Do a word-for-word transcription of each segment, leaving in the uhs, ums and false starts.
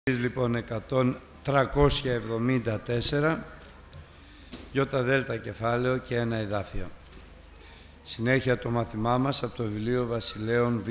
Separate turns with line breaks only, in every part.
Λοιπόν, εκατό, τριακόσια εβδομήντα τέσσερα, γιώτα δέλτα κεφάλαιο και ένα εδάφιο. Συνέχεια το μάθημά μας από το βιβλίο Βασιλέων Β.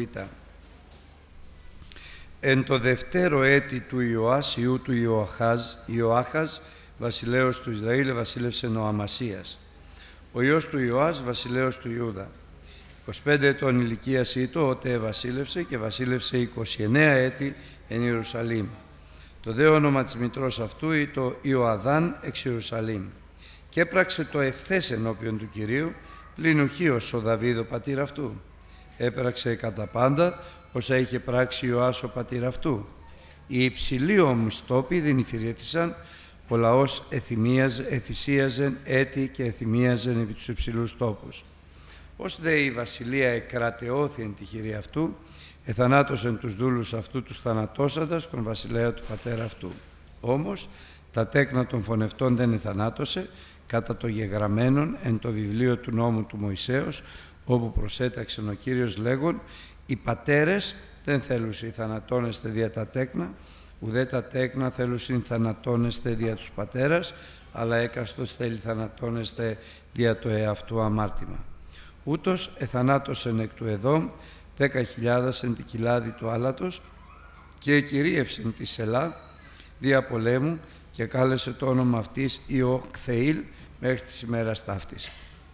Εν το δευτέρο έτη του Ιωάς, ιού του Ιωαχάζ, Ιωάχαζ, βασιλέως του Ισραήλ, βασίλευσε ο Αμασίας. Ο ιός του Ιωάς, βασιλέως του Ιούδα. είκοσι πέντε ετών ηλικίας ήτο, ότε βασίλευσε και βασίλευσε είκοσι εννέα έτη εν Ιερουσαλήμ. Το δε όνομα της μητρός αυτού ήτο Ιωαδάν εξ Ιερουσαλήμ. Και έπραξε το ευθές ενώπιον του Κυρίου, πλην ουχίως ο Δαβίδ ο πατήρ αυτού. Έπραξε κατά πάντα όσα είχε πράξει Ιωάς ο πατήρ αυτού. Οι υψηλοί όμως τόποι δεν υφηρέτησαν, ο λαός εθυσίαζεν έτη και εθυμίαζεν επί τους υψηλούς τόπους. Ως δε η βασιλεία εκρατεώθη εν τη χειρή αυτού, εθανάτωσεν τους δούλους αυτού τους θανατώσαντας τον βασιλέα του πατέρα αυτού. Όμως τα τέκνα των φωνευτών δεν εθανάτωσε, κατά το γεγραμμένον εν το βιβλίο του νόμου του Μωυσέως, όπου προσέταξεν ο Κύριος λέγον, οι πατέρες δεν θέλουσιν θανατώνεστε δια τα τέκνα, ουδέ τα τέκνα θέλουσιν θανατώνεστε δια τους πατέρας, αλλά έκαστος θέλει θανατώνεστε δια το εαυτού αμάρτημα. Ούτως εθανάτωσεν εκ του Εδόμ δέκα χιλιάδες εν τη κοιλάδη του άλατος και εκυρίευσεν τη Σελά δια πολέμου και κάλεσε το όνομα αυτής Ιωκθεήλ μέχρι της ημέρας ταύτης.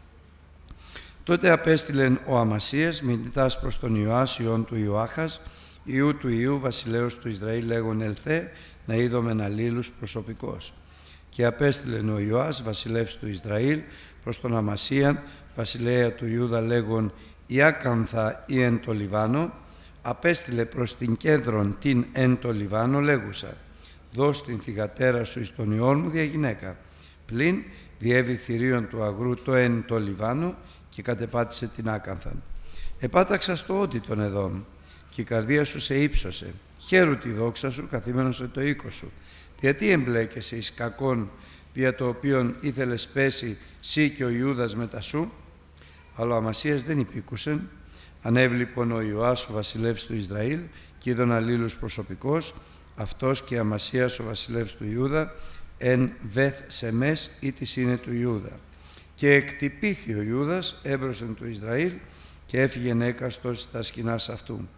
Τότε απέστειλεν ο Αμασίας μηνυτάς προς τον Ιωάς ιόν του Ιωάχας, ιού του Ιού βασιλέως του Ισραήλ λέγον ελθέ να είδομεν αλλήλους προσωπικός. Και απέστειλεν ο Ιωάς βασιλεύς του Ισραήλ προς τον Αμασίαν βασιλέα του Ιούδα λέγον Ιάκανθα ή εν το Λιβάνο, απέστειλε προς την κέντρον την εν το Λιβάνο λέγουσα, δώσ' την θυγατέρα σου εις τον ιόν μου δια γυναίκα. Πλην διέβη θηρίων του αγρού το εν το Λιβάνο και κατεπάτησε την Άκανθαν. Επάταξα στο ότι τον Εδόμ και η καρδία σου σε ύψωσε. Χαίρου τη δόξα σου καθήμενος σε το οίκο σου. Γιατί εμπλέκεσαι εις κακόν δια το οποίον ήθελες πέσει σύ και ο Ιούδας μετά σου. Αλλά ο Αμασίας δεν υπήκουσεν. Ανέβη λοιπόν ο Ιωάς ο βασιλεύς του Ισραήλ και είδον αλλήλους προσωπικός, αυτός και Αμασίας ο βασιλεύς του Ιούδα εν Βεθ Σεμές ή της είναι του Ιούδα. Και εκτυπήθη ο Ιούδας έμπροσεν του Ισραήλ και έφυγεν έκαστος στα σκηνάς αυτού.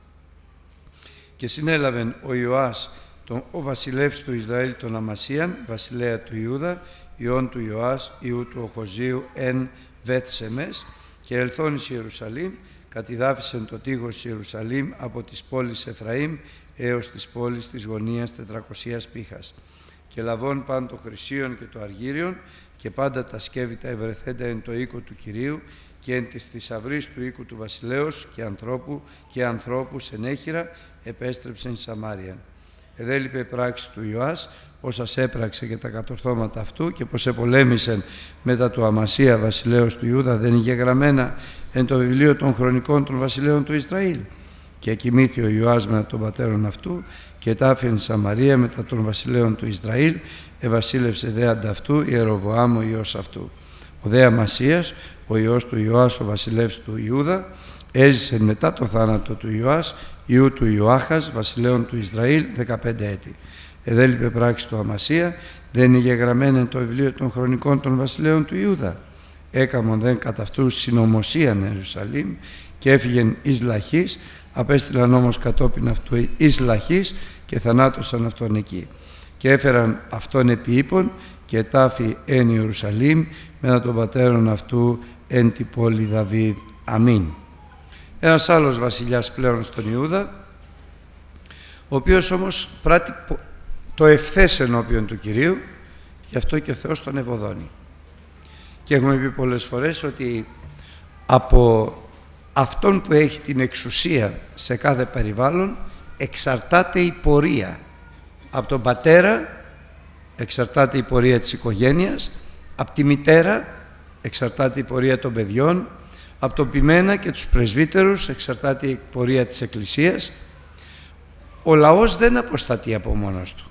Και συνέλαβεν ο Ιωάς τον, ο βασιλεύς του Ισραήλ τον Αμασίαν, βασιλέα του Ιούδα, ιόν του Ιωάς, ιού του Οχοζίου εν Βεθ Σεμές, και ελθόν εις Ιερουσαλήμ, κατηδάφησεν το τείχος της Ιερουσαλήμ από της πόλης Εφραήμ έως της πόλης της γωνίας τετρακοσίας πύχας. Και λαβών παν το χρυσίον και το αργύριον και πάντα τα σκεύη τα ευρεθέντα εν το οίκο του Κυρίου και εν της θησαυρής του οίκου του βασιλέως και ανθρώπου και ανθρώπου σενέχειρα επέστρεψεν Σαμάριαν. Εδέλειπε πράξη του Ιωάς, όσας έπραξε και τα κατορθώματα αυτού και πως επολέμησεν μετά του Αμασία βασιλέως του Ιούδα δεν είχε γραμμένα εν το βιβλίο των χρονικών των βασιλέων του Ισραήλ. Και εκοιμήθη ο Ιωάς μετά των πατέρων αυτού και τάφιεν Σαμαρία μετά των βασιλέων του Ισραήλ, ευασίλευσε δε ανταυτού Ιεροβοάμ ο ιός αυτού. Ο δε Αμασίας, ο ιός του Ιωάς ο βασιλεύς του Ιούδα, έζησε μετά το θάνατο του Ιωάς, ιού του Ιωάχας, βασιλέων του Ισραήλ, δεκαπέντε έτη. Εδέλειπε πράξη του Αμασία, δεν είχε γραμμένα το βιβλίο των χρονικών των βασιλέων του Ιούδα. Έκαμον δεν κατά αυτούς συνωμοσίαν εν Ιερουσαλήμ και έφυγεν εις Λαχής, απέστειλαν όμως κατόπιν αυτού εις Λαχής και θανάτωσαν αυτόν εκεί. Και έφεραν αυτόν επί ύπων και τάφη εν Ιερουσαλήμ μετά των πατέρων αυτού εν τη πόλη Δαβίδ. Αμήν. Ένας άλλος βασιλιάς πλέον στον Ιούδα, ο οποίος όμως πράττει το ευθές ενώπιον του Κυρίου, γι' αυτό και ο Θεός τον ευωδώνει. Και έχουμε πει πολλές φορές ότι από αυτόν που έχει την εξουσία σε κάθε περιβάλλον εξαρτάται η πορεία. Από τον πατέρα εξαρτάται η πορεία της οικογένειας, από τη μητέρα εξαρτάται η πορεία των παιδιών, από τον ποιμένα και τους πρεσβύτερους εξαρτάται η πορεία της Εκκλησίας. Ο λαός δεν αποστατεί από μόνος του.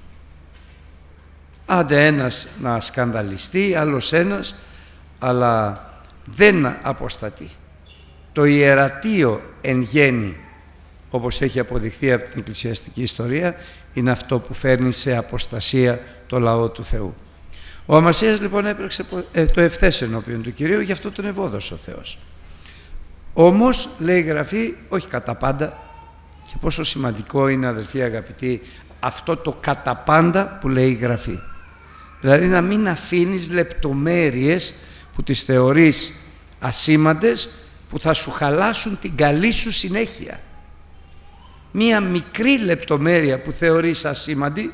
Άντε ένας να σκανδαλιστεί, άλλος ένας, αλλά δεν αποστατεί. Το ιερατείο εν γέννη όπως έχει αποδειχθεί από την εκκλησιαστική ιστορία, είναι αυτό που φέρνει σε αποστασία το λαό του Θεού. Ο Αμασίας λοιπόν έπραξε το ευθές ενώπιον του Κυρίου, γι' αυτό τον ευώδωσε ο Θεός. Όμως, λέει η Γραφή, όχι κατά πάντα, και πόσο σημαντικό είναι, αδελφοί αγαπητοί, αυτό το κατά πάντα που λέει η Γραφή. Δηλαδή να μην αφήνεις λεπτομέρειες που τις θεωρείς ασήμαντες, που θα σου χαλάσουν την καλή σου συνέχεια. Μία μικρή λεπτομέρεια που θεωρείς ασήμαντη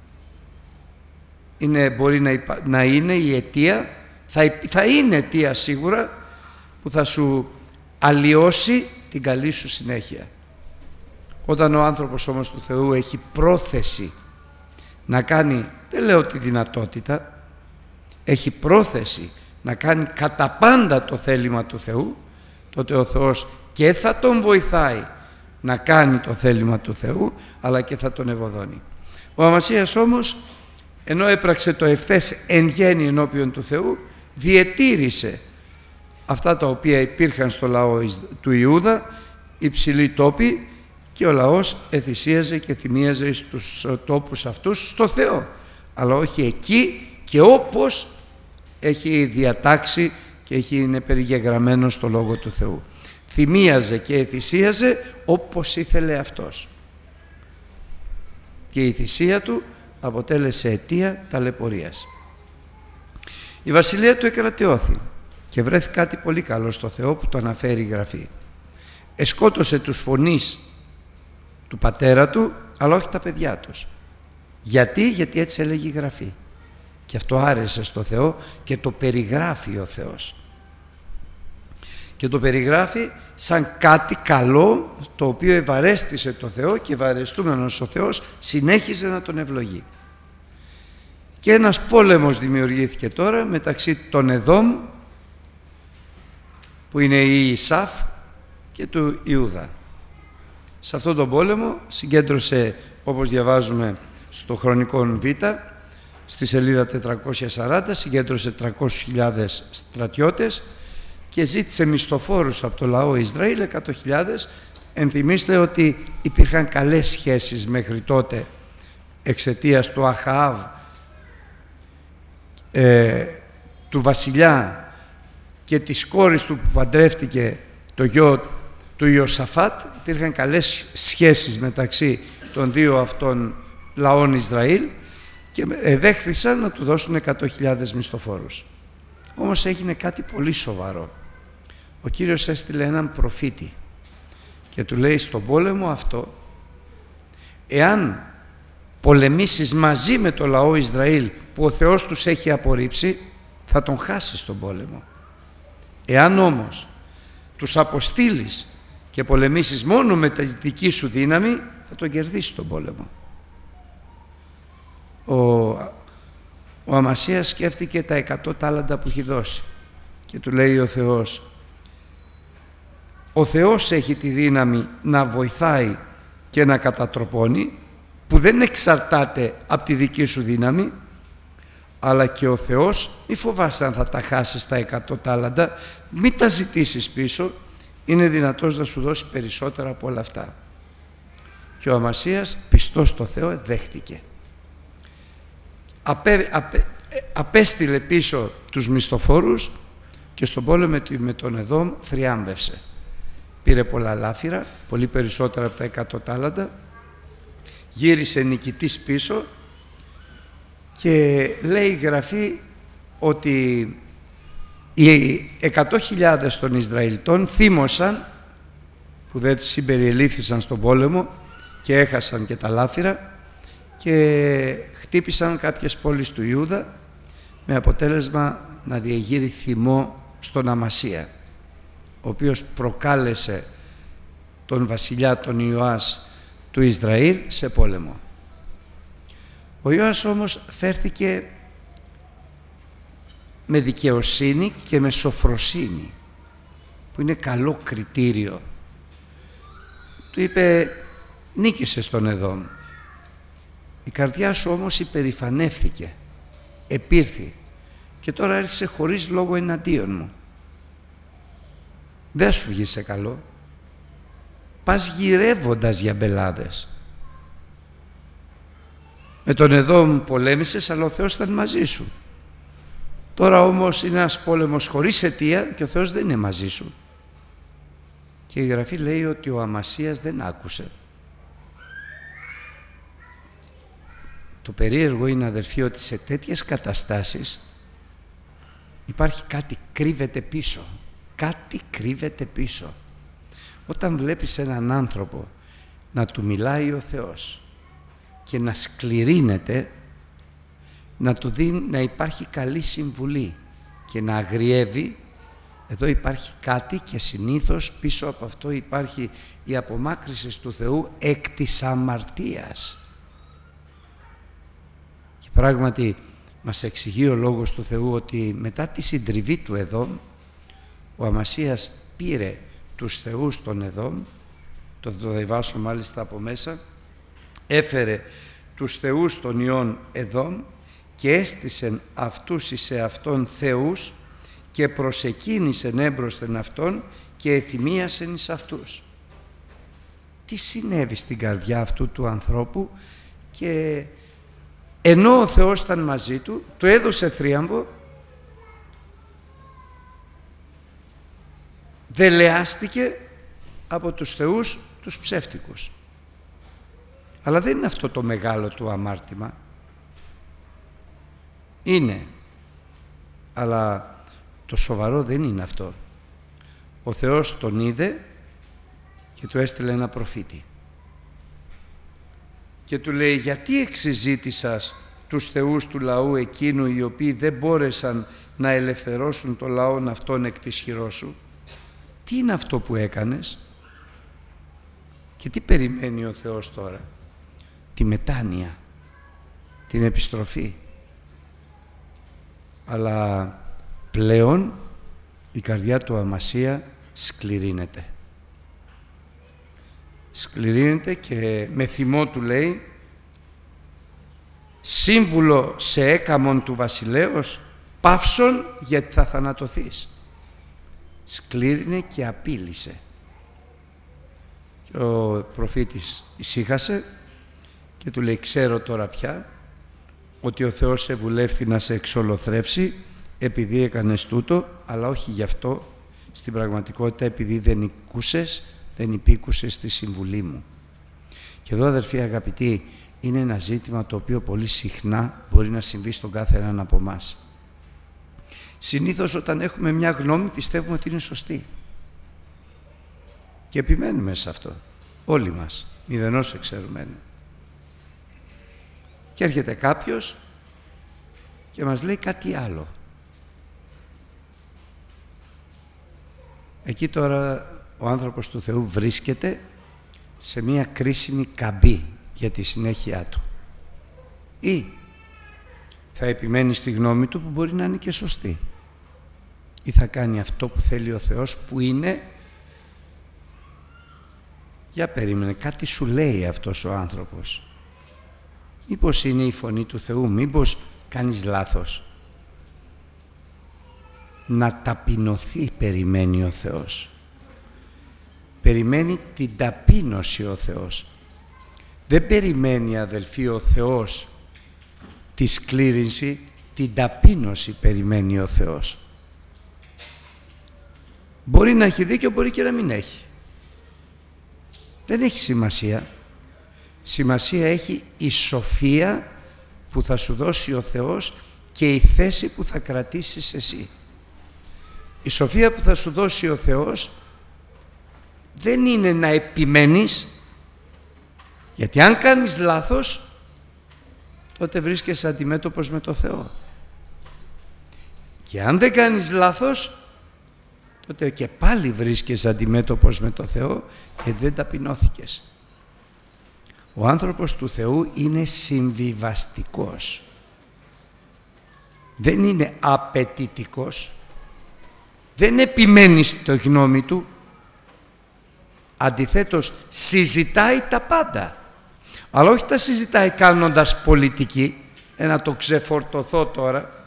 είναι, μπορεί να, υπα... να είναι η αιτία, θα, θα είναι αιτία σίγουρα, που θα σου αλλοιώσει την καλή σου συνέχεια. Όταν ο άνθρωπος όμως του Θεού έχει πρόθεση να κάνει, δεν λέω τη δυνατότητα, έχει πρόθεση να κάνει κατά πάντα το θέλημα του Θεού, τότε ο Θεός και θα τον βοηθάει να κάνει το θέλημα του Θεού, αλλά και θα τον ευωδώνει. Ο Αμασίας όμως, ενώ έπραξε το ευθές εν γέννη ενώπιον του Θεού, διετήρησε αυτά τα οποία υπήρχαν στο λαό του Ιούδα, υψηλοί τόποι, και ο λαός εθυσίαζε και θυμίαζε στους τόπους αυτούς στο Θεό, αλλά όχι εκεί και όπως έχει διατάξει και έχει, είναι περιγεγραμμένο στο Λόγο του Θεού. Θυμίαζε και εθυσίαζε όπως ήθελε αυτός. Και η θυσία του αποτέλεσε αιτία ταλαιπωρίας. Η βασιλεία του εκρατεώθη και βρέθη κάτι πολύ καλό στο Θεό που το αναφέρει η Γραφή. Εσκότωσε τους φωνείς του πατέρα του, αλλά όχι τα παιδιά τους. Γιατί, γιατί έτσι έλεγε η Γραφή. Και αυτό άρεσε στο Θεό και το περιγράφει ο Θεός. Και το περιγράφει σαν κάτι καλό, το οποίο ευαρέστησε το Θεό, και ευαρεστούμενος ο Θεός συνέχιζε να τον ευλογεί. Και ένας πόλεμος δημιουργήθηκε τώρα μεταξύ των Εδόμ, που είναι η Ισάφ, και του Ιούδα. Σε αυτόν τον πόλεμο συγκέντρωσε, όπως διαβάζουμε στο Χρονικό Β, στη σελίδα τετρακόσια σαράντα, συγκέντρωσε τριακόσιες χιλιάδες στρατιώτες και ζήτησε μισθοφόρους από το λαό Ισραήλ εκατό χιλιάδες. Ενθυμίστε ότι υπήρχαν καλές σχέσεις μέχρι τότε εξαιτίας του Αχαάβ, ε, του βασιλιά και της κόρης του που παντρεύτηκε το γιο του Ιωσαφάτ. Υπήρχαν καλές σχέσεις μεταξύ των δύο αυτών λαών Ισραήλ και δέχθησαν να του δώσουν εκατό χιλιάδες μισθοφόρους. Όμως έγινε κάτι πολύ σοβαρό. Ο Κύριος έστειλε έναν προφήτη και του λέει: στον πόλεμο αυτό, εάν πολεμήσεις μαζί με το λαό Ισραήλ που ο Θεός τους έχει απορρίψει, θα τον χάσεις τον πόλεμο. Εάν όμως τους αποστείλεις και πολεμήσεις μόνο με τη δική σου δύναμη, θα τον κερδίσεις τον πόλεμο. Ο, ο Αμασίας σκέφτηκε τα εκατό τάλαντα που έχει δώσει και του λέει ο Θεός: ο Θεός έχει τη δύναμη να βοηθάει και να κατατροπώνει, που δεν εξαρτάται από τη δική σου δύναμη, αλλά και ο Θεός, μη φοβάσαι αν θα τα χάσεις τα εκατό τάλαντα, μην τα ζητήσεις πίσω, είναι δυνατός να σου δώσει περισσότερα από όλα αυτά. Και ο Αμασίας, πιστός στο Θεό, δέχτηκε. Απέ, απέ, απέστειλε πίσω τους μισθοφόρους και στον πόλεμο με τον Εδόμ θριάμβευσε. Πήρε πολλά λάφυρα, πολύ περισσότερα από τα εκατό τάλαντα, γύρισε νικητής πίσω και λέει η Γραφή ότι οι εκατό χιλιάδες των Ισραηλιτών θύμωσαν, που δεν συμπεριελήφθησαν στον πόλεμο και έχασαν και τα λάφυρα, και χτύπησαν κάποιες πόλεις του Ιούδα, με αποτέλεσμα να διεγείρει θυμό στον Αμασία, ο οποίος προκάλεσε τον βασιλιά τον Ιωάς του Ισραήλ σε πόλεμο. Ο Ιωάς όμως φέρθηκε με δικαιοσύνη και με σοφροσύνη, που είναι καλό κριτήριο. Του είπε: νίκησε στον Εδόμ. Η καρδιά σου όμως υπερηφανεύθηκε, επήρθη και τώρα έρχεσαι χωρίς λόγο εναντίον μου. Δεν σου βγήσε καλό. πας γυρεύοντας για μπελάδες. Με τον Εδώμ πολέμησες, αλλά ο Θεός ήταν μαζί σου. Τώρα όμως είναι ένας πόλεμος χωρίς αιτία και ο Θεός δεν είναι μαζί σου. Και η Γραφή λέει ότι ο Αμασίας δεν άκουσε. Το περίεργο είναι, αδερφοί, ότι σε τέτοιες καταστάσεις υπάρχει κάτι κρύβεται πίσω. Κάτι κρύβεται πίσω. Όταν βλέπεις έναν άνθρωπο να του μιλάει ο Θεός και να σκληρύνεται, να του δίνει, να υπάρχει καλή συμβουλή και να αγριεύει, εδώ υπάρχει κάτι και συνήθως πίσω από αυτό υπάρχει η απομάκρυση του Θεού εκ της αμαρτίας. Και πράγματι μας εξηγεί ο Λόγος του Θεού ότι μετά τη συντριβή του Εδώμ, ο Αμασίας πήρε τους θεούς των Εδώμ, το θα το διαβάσω μάλιστα από μέσα, έφερε τους θεούς των ιών Εδώμ και έστησεν αυτούς εις εαυτόν θεούς και προσεκίνησεν έμπροσθεν αυτόν και εθυμίασεν εις αυτούς. Τι συνέβη στην καρδιά αυτού του ανθρώπου? Και ενώ ο Θεός ήταν μαζί του, του έδωσε θρίαμβο, δελεάστηκε από τους θεούς τους ψεύτικους. Αλλά δεν είναι αυτό το μεγάλο του αμάρτημα. Είναι, αλλά το σοβαρό δεν είναι αυτό. Ο Θεός τον είδε και του έστειλε ένα προφήτη και του λέει: γιατί εξυζήτησας τους θεούς του λαού εκείνου, οι οποίοι δεν μπόρεσαν να ελευθερώσουν το λαόν αυτόν εκ της χειρός σου? Τι είναι αυτό που έκανες? Και τι περιμένει ο Θεός τώρα? Τη μετάνοια, την επιστροφή. Αλλά πλέον η καρδιά του Αμασία σκληρύνεται. Σκληρύνεται και με θυμό του λέει: σύμβουλο σε έκαμον του βασιλέως, παύσον, γιατί θα θανατωθείς. Σκλήρινε και απείλησε. Και ο προφήτης ησύχασε και του λέει: ξέρω τώρα πια ότι ο Θεός σε βουλεύει να σε εξολοθρεύσει επειδή έκανες τούτο, αλλά όχι γι' αυτό, στην πραγματικότητα επειδή δεν οικούσες, δεν υπήκουσες στη συμβουλή μου. Και εδώ, αδερφοί αγαπητοί, είναι ένα ζήτημα το οποίο πολύ συχνά μπορεί να συμβεί στον κάθε έναν από εμάς. Συνήθως όταν έχουμε μια γνώμη πιστεύουμε ότι είναι σωστή και επιμένουμε σε αυτό, όλοι μας, μηδενός εξαιρουμένου. Και έρχεται κάποιος και μας λέει κάτι άλλο. Εκεί τώρα ο άνθρωπος του Θεού βρίσκεται σε μια κρίσιμη καμπή για τη συνέχεια του. Ή θα επιμένει στη γνώμη του που μπορεί να είναι και σωστή, ή θα κάνει αυτό που θέλει ο Θεός, που είναι, για περίμενε, κάτι σου λέει αυτός ο άνθρωπος. Μήπως είναι η φωνή του Θεού, μήπως κάνεις λάθος? Να ταπεινωθεί περιμένει ο Θεός. Περιμένει την ταπείνωση ο Θεός. Δεν περιμένει, αδελφοί, ο Θεός τη σκλήρυνση, την ταπείνωση περιμένει ο Θεός. Μπορεί να έχει δίκιο, μπορεί και να μην έχει. Δεν έχει σημασία. Σημασία έχει η σοφία που θα σου δώσει ο Θεός και η θέση που θα κρατήσεις εσύ. Η σοφία που θα σου δώσει ο Θεός δεν είναι να επιμένεις, γιατί αν κάνεις λάθος τότε βρίσκεσαι αντιμέτωπος με το Θεό. Και αν δεν κάνεις λάθος τότε και πάλι βρίσκεσαι αντιμέτωπος με το Θεό, γιατί δεν ταπεινώθηκες. Ο άνθρωπος του Θεού είναι συμβιβαστικός. Δεν είναι απαιτητικός. Δεν επιμένει στο γνώμη του. Αντιθέτως, συζητάει τα πάντα. Αλλά όχι τα συζητάει κάνοντας πολιτική, ε, να το ξεφορτωθώ τώρα.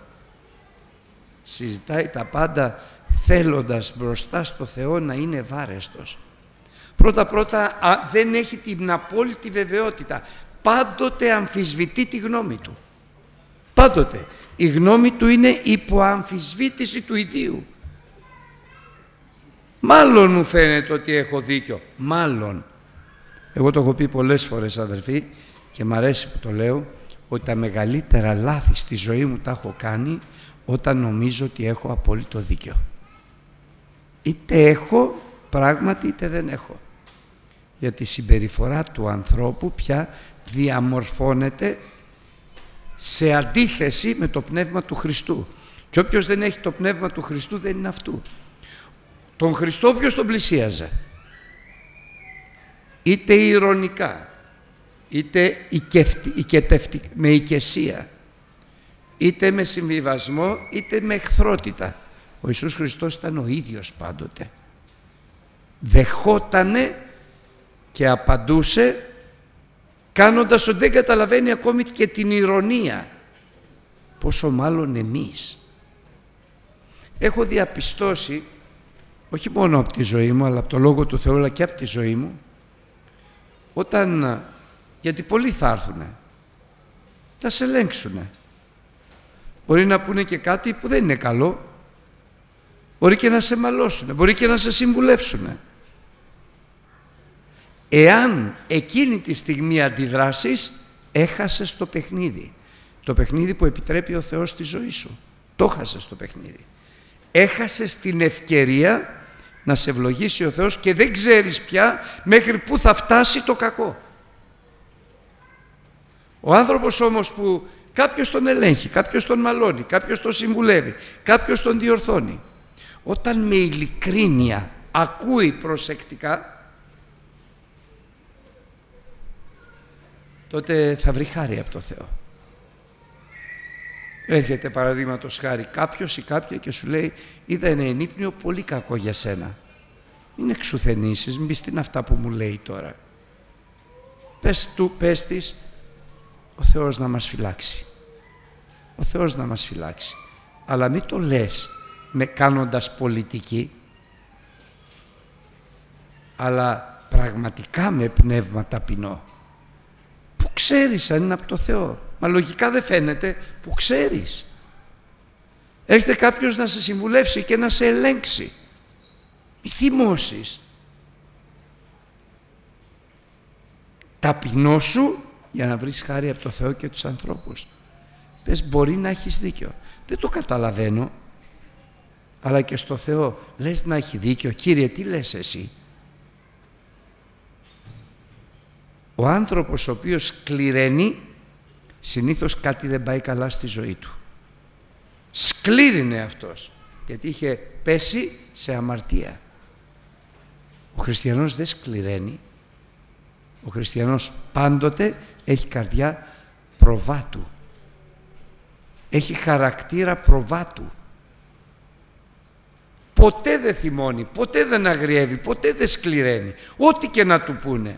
Συζητάει τα πάντα θέλοντας μπροστά στο Θεό να είναι βάρεστος. Πρώτα-πρώτα δεν έχει την απόλυτη βεβαιότητα. Πάντοτε αμφισβητεί τη γνώμη του. Πάντοτε. Η γνώμη του είναι υποαμφισβήτηση του ιδίου. Μάλλον μου φαίνεται ότι έχω δίκιο. Μάλλον. Εγώ το έχω πει πολλές φορές, αδερφοί, και μ' αρέσει που το λέω, ότι τα μεγαλύτερα λάθη στη ζωή μου τα έχω κάνει όταν νομίζω ότι έχω απόλυτο δίκιο. Είτε έχω πράγματι είτε δεν έχω. Γιατί η συμπεριφορά του ανθρώπου πια διαμορφώνεται σε αντίθεση με το πνεύμα του Χριστού. Και όποιος δεν έχει το πνεύμα του Χριστού δεν είναι αυτού. Τον Χριστό ποιος τον πλησίαζε? Είτε ειρωνικά, είτε με οικεσία, είτε με συμβιβασμό, είτε με εχθρότητα. Ο Ιησούς Χριστός ήταν ο ίδιος πάντοτε. Δεχότανε και απαντούσε κάνοντας ότι δεν καταλαβαίνει ακόμη και την ηρωνία. Πόσο μάλλον εμείς. Έχω διαπιστώσει, όχι μόνο από τη ζωή μου, αλλά από το Λόγο του Θεού, αλλά και από τη ζωή μου, όταν, γιατί πολλοί θα έρθουνε, θα σε ελέγξουνε. Μπορεί να πούνε και κάτι που δεν είναι καλό, μπορεί και να σε μαλώσουνε, μπορεί και να σε συμβουλεύσουνε. Εάν εκείνη τη στιγμή αντιδράσεις, έχασες το παιχνίδι. Το παιχνίδι που επιτρέπει ο Θεός στη ζωή σου. Το έχασες το παιχνίδι. Έχασες την ευκαιρία να σε ευλογήσει ο Θεός και δεν ξέρεις πια μέχρι πού θα φτάσει το κακό. Ο άνθρωπος όμως που κάποιος τον ελέγχει, κάποιος τον μαλώνει, κάποιος τον συμβουλεύει, κάποιος τον διορθώνει, όταν με ειλικρίνεια ακούει προσεκτικά, τότε θα βρει χάρη από το Θεό. Έρχεται παραδείγματος χάρη κάποιος ή κάποια και σου λέει, είδα ένα ενύπνιο πολύ κακό για σένα. Μην εξουθενήσεις, μην πεις τι είναι αυτά που μου λέει τώρα. Πες του, πες της, ο Θεός να μας φυλάξει. Ο Θεός να μας φυλάξει. Αλλά μην το λες με κάνοντας πολιτική, αλλά πραγματικά με πνεύμα ταπεινό. Που ξέρεις αν είναι από το Θεό. Μα λογικά δεν φαίνεται, που ξέρεις. Έρχεται κάποιος να σε συμβουλεύσει και να σε ελέγξει. Μη θυμώσεις. Ταπεινώσου για να βρεις χάρη από το Θεό και τους ανθρώπους. Πες, μπορεί να έχεις δίκιο. Δεν το καταλαβαίνω. Αλλά και στο Θεό λες να έχει δίκιο. Κύριε, τι λες εσύ? Ο άνθρωπος ο οποίος σκληραίνει, συνήθως κάτι δεν πάει καλά στη ζωή του. Σκλήρινε αυτός, γιατί είχε πέσει σε αμαρτία. Ο χριστιανός δεν σκληραίνει. Ο χριστιανός πάντοτε έχει καρδιά προβάτου. Έχει χαρακτήρα προβάτου. Ποτέ δεν θυμώνει, ποτέ δεν αγριεύει, ποτέ δεν σκληραίνει. Ό,τι και να του πούνε.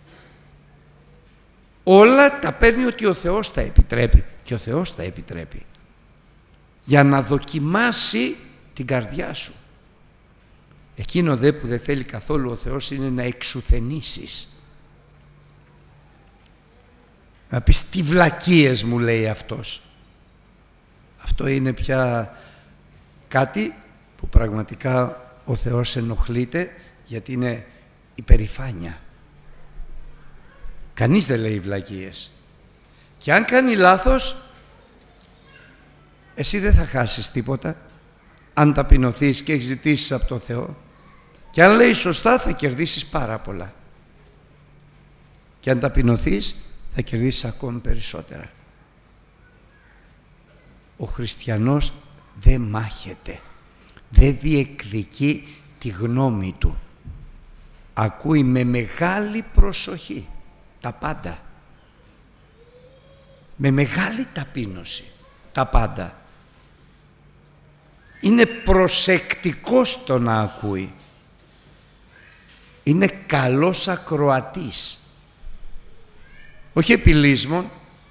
Όλα τα παίρνει ότι ο Θεός τα επιτρέπει και ο Θεός τα επιτρέπει για να δοκιμάσει την καρδιά σου. Εκείνο δε που δεν θέλει καθόλου ο Θεός είναι να εξουθενήσεις. Να πεις τι βλακίες μου λέει αυτός. Αυτό είναι πια κάτι που πραγματικά ο Θεός ενοχλείται, γιατί είναι υπερηφάνεια. Κανείς δεν λέει βλακίες. Και αν κάνει λάθος, εσύ δεν θα χάσεις τίποτα αν ταπεινωθείς και έχεις ζητήσεις από τον Θεό. Και αν λέει σωστά θα κερδίσεις πάρα πολλά. Και αν ταπεινωθείς θα κερδίσεις ακόμη περισσότερα. Ο χριστιανός δεν μάχεται, δεν διεκδικεί τη γνώμη του. Ακούει με μεγάλη προσοχή τα πάντα. Με μεγάλη ταπείνωση τα πάντα. Είναι προσεκτικός στο να ακούει. Είναι καλός ακροατής. Όχι επιλύσμων.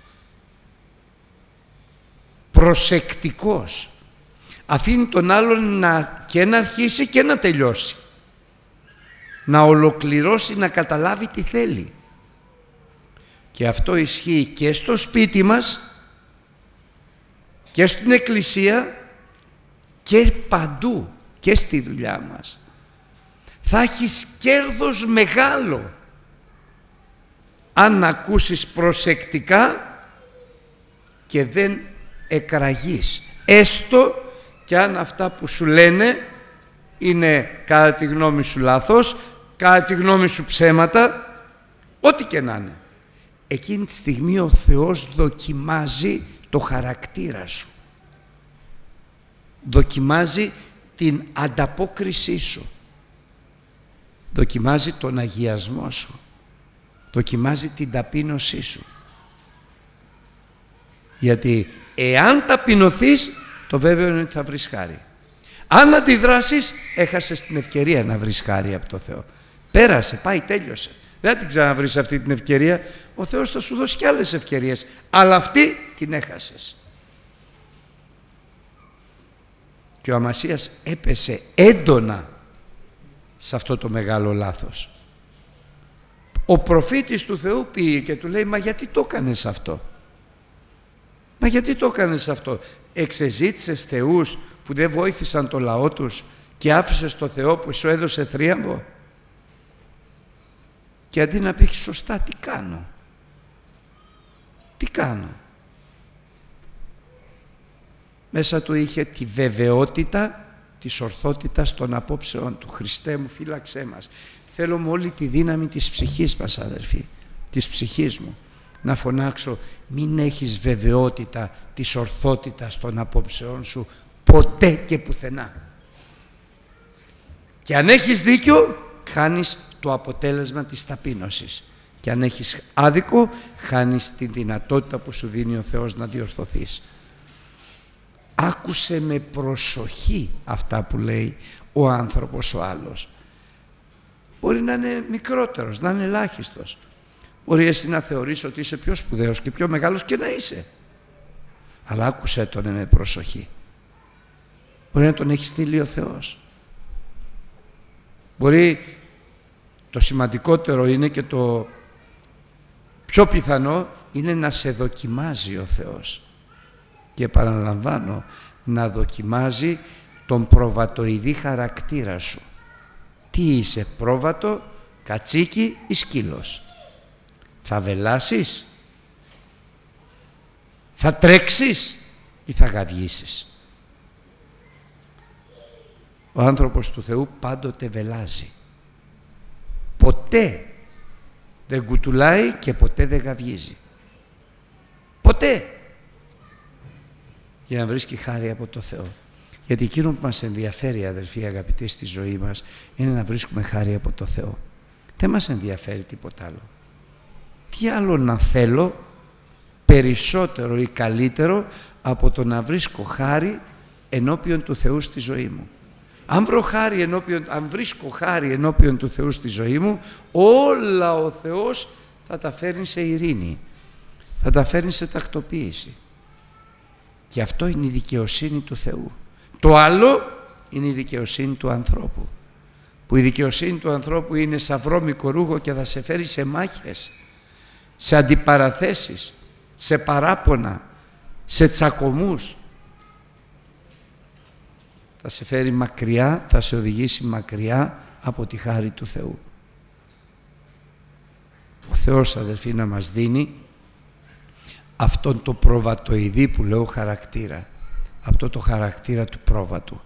Προσεκτικός. Αφήνει τον άλλον να, και να αρχίσει και να τελειώσει. να ολοκληρώσει, να καταλάβει τι θέλει. Και αυτό ισχύει και στο σπίτι μας και στην εκκλησία και παντού, και στη δουλειά μας. Θα έχεις κέρδος μεγάλο αν ακούσεις προσεκτικά και δεν εκραγείς, έστω και αν αυτά που σου λένε είναι κατά τη γνώμη σου λάθος, κατά τη γνώμη σου ψέματα, ό,τι και να είναι. Εκείνη τη στιγμή ο Θεός δοκιμάζει το χαρακτήρα σου, δοκιμάζει την ανταπόκρισή σου, δοκιμάζει τον αγιασμό σου, δοκιμάζει την ταπείνωσή σου. Γιατί εάν ταπεινωθείς, το βέβαιο είναι ότι θα βρεις χάρη. Αν αντιδράσεις, έχασες την ευκαιρία να βρεις χάρη από το Θεό. Πέρασε, πάει, τέλειωσε. Δεν θα την ξαναβρεις αυτή την ευκαιρία. Ο Θεός θα σου δώσει και άλλες ευκαιρίες, αλλά αυτή την έχασες. Και ο Αμασίας έπεσε έντονα σε αυτό το μεγάλο λάθος. Ο προφήτης του Θεού πήγε και του λέει, μα γιατί το έκανες αυτό? Μα γιατί το έκανες αυτό? Εξεζήτησες θεούς που δεν βοήθησαν το λαό τους και άφησες το Θεό που σου έδωσε θρίαμβο? Και αντί να πεις σωστά, τι κάνω, τι κάνω, μέσα του είχε τη βεβαιότητα της ορθότητας των απόψεών του. Χριστέ μου, φύλαξέ μας. Θέλω με όλη τη δύναμη της ψυχής μας, αδερφοί, της ψυχής μου, να φωνάξω, μην έχεις βεβαιότητα της ορθότητας των απόψεών σου ποτέ και πουθενά. Και αν έχεις δίκιο, χάνεις το αποτέλεσμα της ταπείνωσης. Και αν έχεις άδικο, χάνεις τη δυνατότητα που σου δίνει ο Θεός να διορθωθείς. Άκουσε με προσοχή αυτά που λέει ο άνθρωπος ο άλλος. Μπορεί να είναι μικρότερος, να είναι ελάχιστος. Μπορεί εσύ να θεωρείς ότι είσαι πιο σπουδαίος και πιο μεγάλος, και να είσαι. Αλλά άκουσέ τον με προσοχή. Μπορεί να τον έχει στείλει ο Θεός. Μπορεί, το σημαντικότερο είναι και το πιο πιθανό είναι να σε δοκιμάζει ο Θεός. Και επαναλαμβάνω, να δοκιμάζει τον προβατοειδή χαρακτήρα σου. Τι είσαι, πρόβατο, κατσίκι ή σκύλος? Θα βελάσεις, θα τρέξεις ή θα γαβγίσεις? Ο άνθρωπος του Θεού πάντοτε βελάζει. Ποτέ δεν κουτουλάει και ποτέ δεν γαβγίζει. Ποτέ. Για να βρίσκει χάρη από το Θεό. Γιατί εκείνο που μας ενδιαφέρει, αδελφοί αγαπητοί, στη ζωή μας είναι να βρίσκουμε χάρη από το Θεό. Δεν μας ενδιαφέρει τίποτα άλλο. Τι άλλο να θέλω περισσότερο ή καλύτερο από το να βρίσκω χάρη ενώπιον του Θεού στη ζωή μου? Αν, βρω χάρη ενώπιον, αν βρίσκω χάρη ενώπιον του Θεού στη ζωή μου, όλα ο Θεός θα τα φέρνει σε ειρήνη, θα τα φέρνει σε τακτοποίηση. Και αυτό είναι η δικαιοσύνη του Θεού. Το άλλο είναι η δικαιοσύνη του ανθρώπου, που η δικαιοσύνη του ανθρώπου είναι σαν βρώμικο ρούχο και θα σε φέρει σε μάχες, σε αντιπαραθέσεις, σε παράπονα, σε τσακωμούς. Θα σε φέρει μακριά, θα σε οδηγήσει μακριά από τη χάρη του Θεού. Ο Θεός, αδελφοί, να μας δίνει αυτόν το προβατοειδή που λέω χαρακτήρα, αυτό το χαρακτήρα του πρόβατου.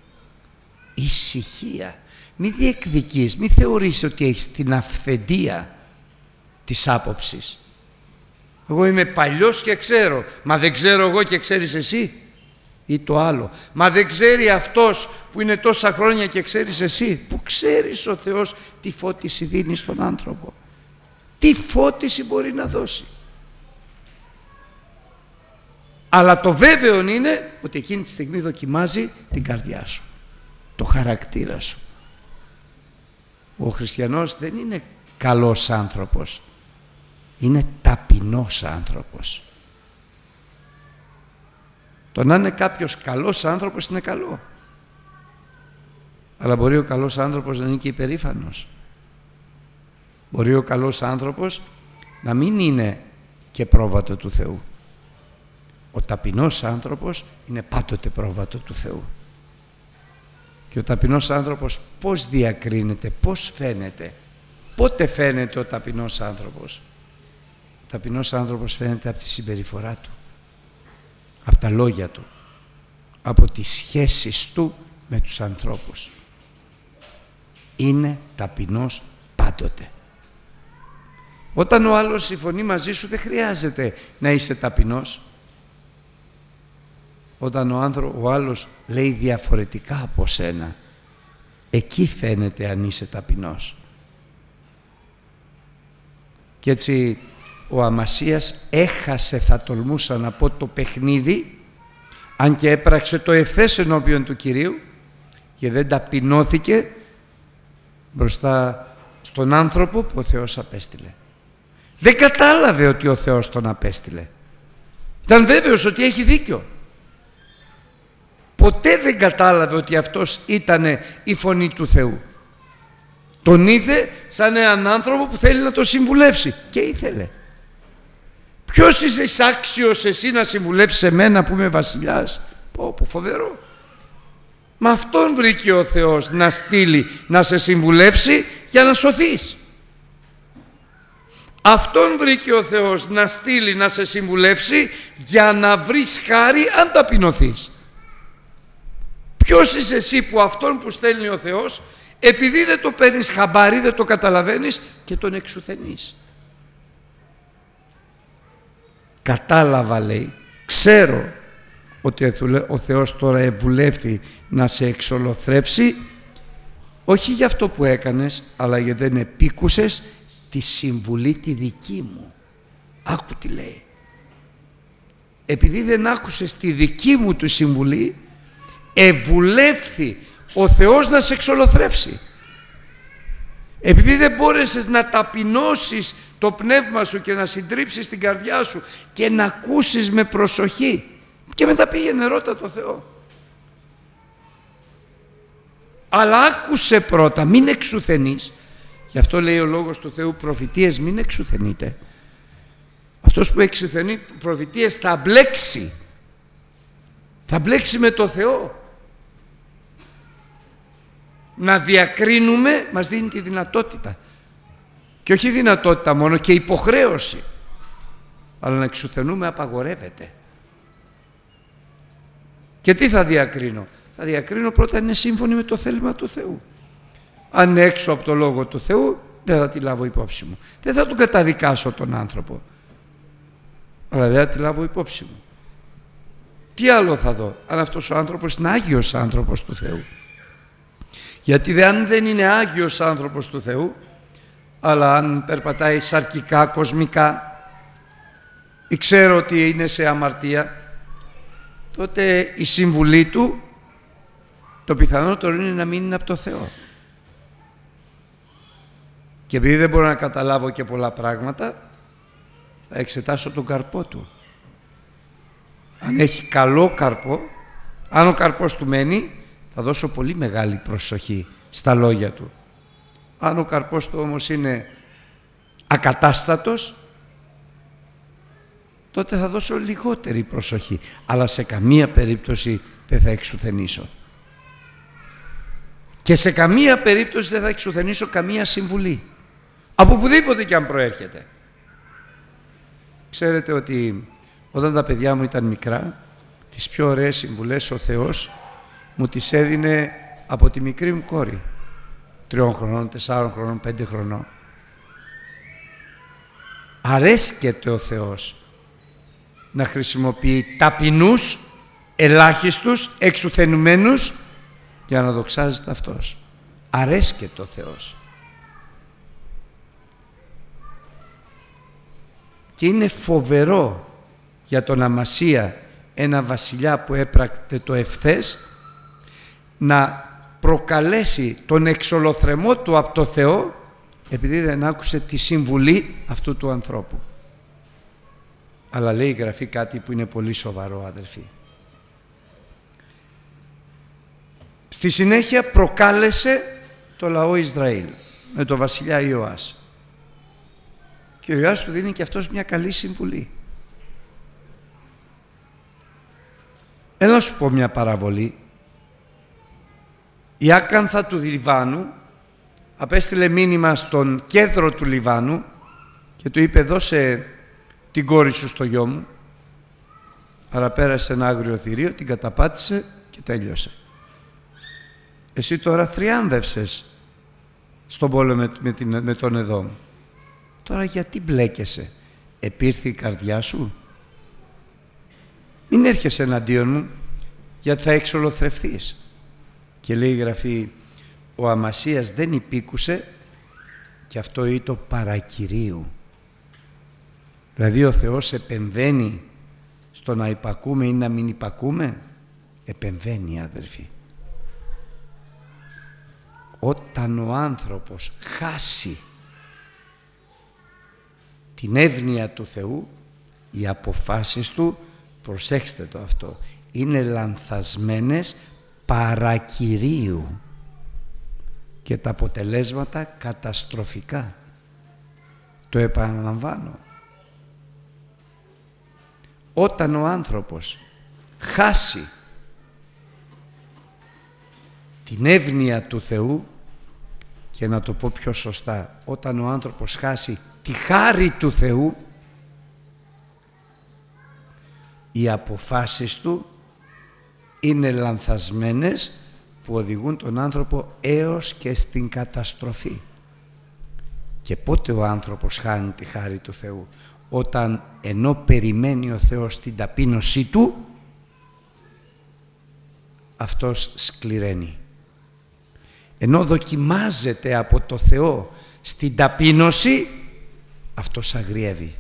Ησυχία. Μη διεκδικείς, μη θεωρείς ότι έχεις την αυθεντία της άποψης. Εγώ είμαι παλιός και ξέρω. Μα δεν ξέρω εγώ και ξέρεις εσύ? Ή το άλλο, μα δεν ξέρει αυτός που είναι τόσα χρόνια και ξέρεις εσύ? Που ξέρεις ο Θεός τι φώτιση δίνει στον άνθρωπο, τι φώτιση μπορεί να δώσει. Αλλά το βέβαιο είναι ότι εκείνη τη στιγμή δοκιμάζει την καρδιά σου, το χαρακτήρα σου. Ο χριστιανός δεν είναι καλός άνθρωπος, είναι ταπεινός άνθρωπος. Το να είναι κάποιος καλός άνθρωπος είναι καλό. Αλλά μπορεί ο καλός άνθρωπος να είναι και υπερήφανος. Μπορεί ο καλός άνθρωπος να μην είναι και πρόβατο του Θεού. Ο ταπεινός άνθρωπος είναι πάντοτε πρόβατο του Θεού. Και ο ταπεινός άνθρωπος πώς διακρίνεται, πώς φαίνεται, πότε φαίνεται ο ταπεινός άνθρωπος? Ο ταπεινός άνθρωπος φαίνεται από τη συμπεριφορά του, από τα λόγια του, από τις σχέσεις του με τους ανθρώπους. Είναι ταπεινός πάντοτε. Όταν ο άλλος συμφωνεί μαζί σου, δεν χρειάζεται να είσαι ταπεινός. Όταν ο, άνθρω... ο άλλος λέει διαφορετικά από σένα, εκεί φαίνεται αν είσαι ταπεινός. Και έτσι ο Αμασίας έχασε, θα τολμούσα να πω, το παιχνίδι, αν και έπραξε το ευθές ενώπιον του Κυρίου, και δεν ταπεινώθηκε μπροστά στον άνθρωπο που ο Θεός απέστειλε. Δεν κατάλαβε ότι ο Θεός τον απέστειλε. Ήταν βέβαιος ότι έχει δίκιο. Ποτέ δεν κατάλαβε ότι αυτός ήταν η φωνή του Θεού. Τον είδε σαν έναν άνθρωπο που θέλει να το συμβουλεύσει και ήθελε. Ποιος είσαι άξιος εσύ να συμβουλεύσεις εμένα που είμαι βασιλιάς? Πω πω, φοβερό. Μα αυτόν βρήκε ο Θεός να στείλει να σε συμβουλεύσει για να σωθείς. Αυτόν βρήκε ο Θεός να στείλει να σε συμβουλεύσει για να βρεις χάρη αν ταπεινωθείς. Ποιος είσαι εσύ που αυτόν που στέλνει ο Θεός, επειδή δεν το παίρνεις χαμπάρι, δεν το καταλαβαίνεις και τον εξουθενείς? Κατάλαβα, λέει, ξέρω ότι ο Θεός τώρα ευουλεύθη να σε εξολοθρεύσει, όχι για αυτό που έκανες, αλλά γιατί δεν επίκουσες τη συμβουλή τη δική μου. Άκου τι λέει. Επειδή δεν άκουσες τη δική μου του συμβουλή, ευουλεύθη ο Θεός να σε εξολοθρεύσει. Επειδή δεν μπόρεσες να ταπεινώσεις το πνεύμα σου και να συντρίψεις την καρδιά σου και να ακούσεις με προσοχή, και μετά πήγαινε ρώτα το Θεό. Αλλά άκουσε πρώτα, μην εξουθενείς. Γι' αυτό λέει ο λόγος του Θεού, προφητείες μην εξουθενείτε. Αυτός που εξουθενεί προφητείες θα μπλέξει. Θα μπλέξει με το Θεό. Να διακρίνουμε μας δίνει τη δυνατότητα. Και όχι δυνατότητα μόνο, και υποχρέωση. Αλλά να εξουθενούμε απαγορεύεται. Και τι θα διακρίνω? Θα διακρίνω πρώτα αν είναι σύμφωνη με το θέλημα του Θεού. Αν είναι έξω από το Λόγο του Θεού, δεν θα τη λάβω υπόψη μου. Δεν θα τον καταδικάσω τον άνθρωπο, αλλά δεν θα τη λάβω υπόψη μου. Τι άλλο θα δω? Αν αυτός ο άνθρωπος είναι Άγιος άνθρωπος του Θεού. Γιατί αν δεν είναι Άγιος άνθρωπος του Θεού, αλλά αν περπατάει σαρκικά, κοσμικά, ή ξέρω ότι είναι σε αμαρτία, τότε η συμβουλή του το πιθανότερο είναι να μην είναι από το Θεό. Και επειδή δεν μπορώ να καταλάβω και πολλά πράγματα, θα εξετάσω τον καρπό του. Αν έχει καλό καρπό, αν ο καρπός του μένει, θα δώσω πολύ μεγάλη προσοχή στα λόγια του. Αν ο καρπός του όμως είναι ακατάστατος, τότε θα δώσω λιγότερη προσοχή, αλλά σε καμία περίπτωση δεν θα εξουθενήσω. Και σε καμία περίπτωση δεν θα εξουθενήσω καμία συμβουλή, από πουδήποτε και αν προέρχεται. Ξέρετε ότι όταν τα παιδιά μου ήταν μικρά, τις πιο ωραίες συμβουλές ο Θεός μου τις έδινε από τη μικρή μου κόρη, τριών χρονών, τεσσάρων χρονών, πέντε χρονών. Αρέσκεται ο Θεός να χρησιμοποιεί ταπεινούς, ελάχιστους, εξουθενουμένους για να δοξάζεται Αυτός. Αρέσκεται ο Θεός. Και είναι φοβερό για τον Αμασία, ένα βασιλιά που έπρακτε το ευθές, να προκαλέσει τον εξολοθρεμό του από το Θεό, επειδή δεν άκουσε τη συμβουλή αυτού του ανθρώπου. Αλλά λέει η Γραφή κάτι που είναι πολύ σοβαρό, αδελφοί. Στη συνέχεια προκάλεσε το λαό Ισραήλ με τον βασιλιά Ιωάς. Και ο Ιωάς του δίνει και αυτός μια καλή συμβουλή. Έλα να σου πω μια παραβολή. Η άκανθα του Λιβάνου απέστειλε μήνυμα στον κέντρο του Λιβάνου και του είπε, δώσε την κόρη σου στο γιο μου. Άρα πέρασε ένα άγριο θηρίο, την καταπάτησε και τέλειωσε. Εσύ τώρα θριάμβευσες στον πόλεμο με, με, την, με τον Εδώμ. Τώρα γιατί μπλέκεσαι? Επήρθη η καρδιά σου? Μην έρχεσαι εναντίον μου, γιατί θα εξολοθρευτείς. Και λέει η Γραφή, ο Αμασίας δεν υπήκουσε και αυτό ήταν παρακυρίου. Δηλαδή ο Θεός επεμβαίνει στο να υπακούμε ή να μην υπακούμε. Επεμβαίνει, αδελφοί. Όταν ο άνθρωπος χάσει την εύνοια του Θεού, οι αποφάσεις του, προσέξτε το αυτό, είναι λανθασμένες παρακυρίου και τα αποτελέσματα καταστροφικά. Το επαναλαμβάνω. Όταν ο άνθρωπος χάσει την εύνοια του Θεού, και να το πω πιο σωστά, όταν ο άνθρωπος χάσει τη χάρη του Θεού, οι αποφάσεις του είναι λανθασμένες που οδηγούν τον άνθρωπο έως και στην καταστροφή. Και πότε ο άνθρωπος χάνει τη χάρη του Θεού? Όταν ενώ περιμένει ο Θεός την ταπείνωσή του, αυτός σκληραίνει. Ενώ δοκιμάζεται από το Θεό στην ταπείνωση, αυτός αγριεύει.